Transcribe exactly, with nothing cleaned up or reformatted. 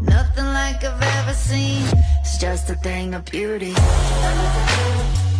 Nothing like I've ever seen. It's just a thing of beauty.